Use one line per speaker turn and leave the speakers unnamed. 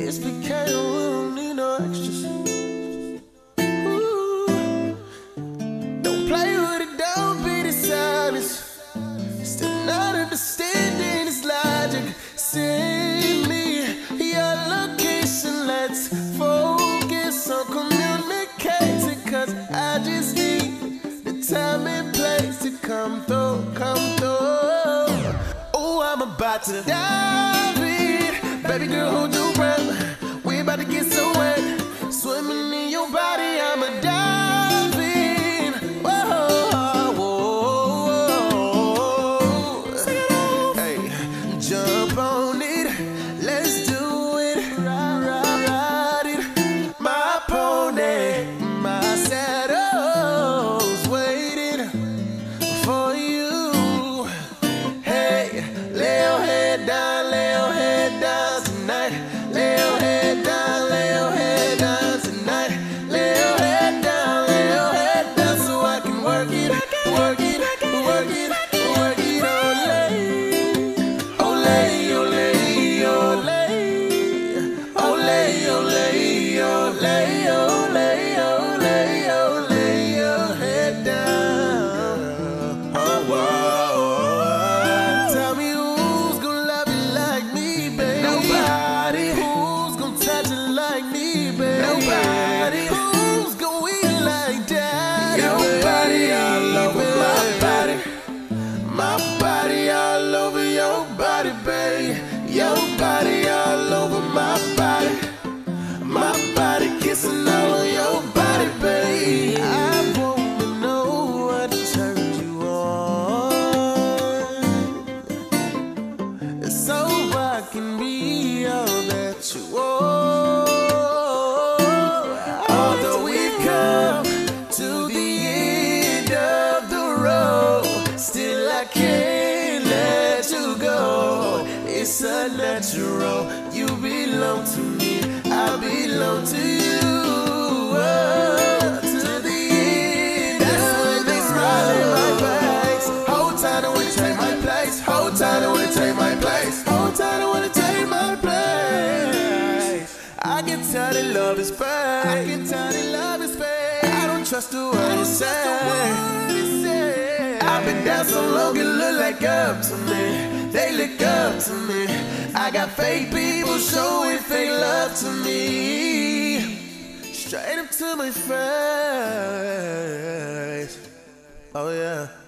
It's BK, we don't need no extras. Ooh. Don't play with it, don't be dishonest. Still not understanding this logic. Send me your location, let's focus on communicating, cause I just need the time and place to come through, come through. Oh, I'm about to dive in. Baby girl, hold your breath. We about to get so wet. Swimming in your body, I'm a dive in. Whoa, whoa, whoa. Hey, jump on it. Let's do it. Ride it. My pony, my saddle's waiting for you. Hey, lay your head down, lay your head down tonight. Lay your head down, lay your head down tonight. Lay your head down, so I can work it, work it, work it, work it all day. Olay, olay, olay, olay, olay, olay, olay, olay, olay, your head down. Oh, whoa. Tell me who's gonna love you like me, baby? Nobody. Who's gonna touch it like me, baby? Nobody. Who's gonna eat like that? Your body all over my body. My body all over your body, babe. Your body all over my body. My body kissing all on your body, babe. I wanna know what turned you on, so I can be all that you are. Although we've come to the end of the road, still I can't let you go. It's unnatural. You belong to me, I belong to you. To the end. That's when they smile in my face. Hold tight, I wanna take my place. Hold tight, I wanna take my place. Hold tight, I wanna take my place. I get tired of love is fake. I get tired of love is fake. I don't trust the word you say. I've been down so long it look like up to me. They look up to me. I got fake people showing fake love to me. Straight up to my face. Oh yeah.